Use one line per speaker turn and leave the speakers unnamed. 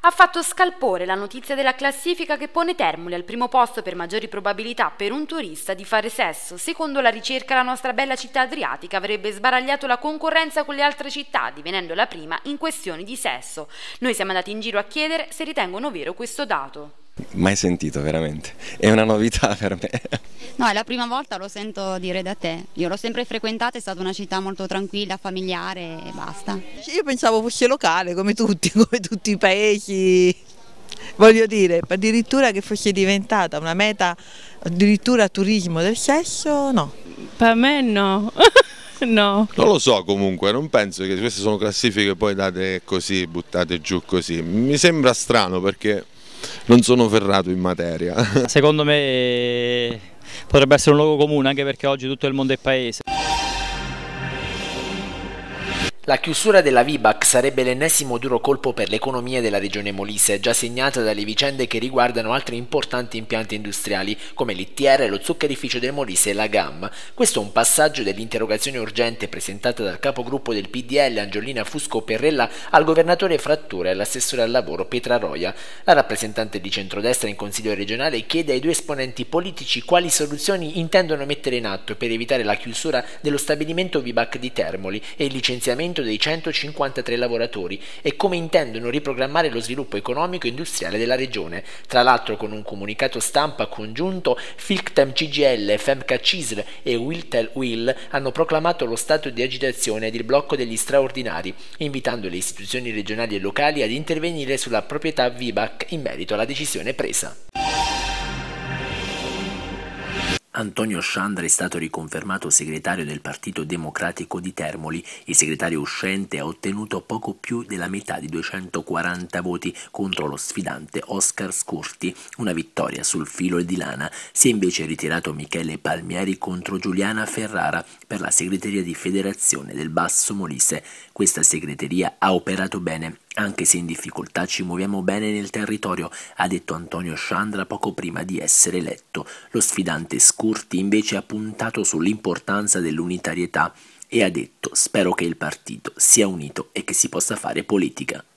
Ha fatto scalpore la notizia della classifica che pone Termoli al primo posto per maggiori probabilità per un turista di fare sesso. Secondo la ricerca, la nostra bella città adriatica avrebbe sbaragliato la concorrenza con le altre città, divenendo la prima in questioni di sesso. Noi siamo andati in giro a chiedere se ritengono vero questo dato.
Mai sentito, veramente. È una novità per me.
No, è la prima volta, lo sento dire da te. Io l'ho sempre frequentata, è stata una città molto tranquilla, familiare e basta.
Io pensavo fosse locale, come tutti, come tutti i paesi. Voglio dire, addirittura che fosse diventata una meta, addirittura turismo del sesso, no.
Per me no. No.
Non lo so, comunque, non penso che queste sono classifiche poi date così, buttate giù così. Mi sembra strano perché non sono ferrato in materia.
Secondo me potrebbe essere un luogo comune, anche perché oggi tutto il mondo è paese.
La chiusura della VIBAC sarebbe l'ennesimo duro colpo per l'economia della regione Molise, già segnata dalle vicende che riguardano altri importanti impianti industriali come l'ITR, lo zuccherificio del Molise e la GAM. Questo è un passaggio dell'interrogazione urgente presentata dal capogruppo del PDL Angiolina Fusco-Perrella al governatore Frattura e all'assessore al lavoro Petra Roia. La rappresentante di centrodestra in Consiglio regionale chiede ai due esponenti politici quali soluzioni intendono mettere in atto per evitare la chiusura dello stabilimento VIBAC di Termoli e il licenziamento dei 153 lavoratori e come intendono riprogrammare lo sviluppo economico e industriale della regione. Tra l'altro, con un comunicato stampa congiunto, Filctam CGL, Femca CISL e Wiltel Will hanno proclamato lo stato di agitazione ed il blocco degli straordinari, invitando le istituzioni regionali e locali ad intervenire sulla proprietà VIBAC in merito alla decisione presa. Antonio Sciandra è stato riconfermato segretario del Partito Democratico di Termoli. Il segretario uscente ha ottenuto poco più della metà di 240 voti contro lo sfidante Oscar Scurti. Una vittoria sul filo di lana. Si è invece ritirato Michele Palmieri contro Giuliana Ferrara per la segreteria di Federazione del Basso Molise. Questa segreteria ha operato bene. Anche se in difficoltà ci muoviamo bene nel territorio, ha detto Antonio Sciandra poco prima di essere eletto. Lo sfidante Scurti invece ha puntato sull'importanza dell'unitarietà e ha detto: spero che il partito sia unito e che si possa fare politica.